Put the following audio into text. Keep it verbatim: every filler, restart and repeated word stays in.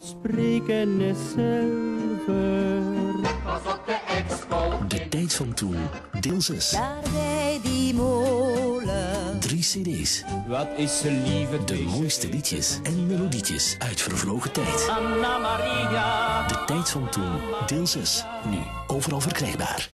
Spreken is zilver. Pas op de expo. De tijd van toen, deel zes. Daar bij die molen. Drie cd's. Wat is ze lieve De mooiste liedjes en melodietjes uit vervlogen tijd. Anna Maria. De tijd van toen, deel zes. Nu overal verkrijgbaar.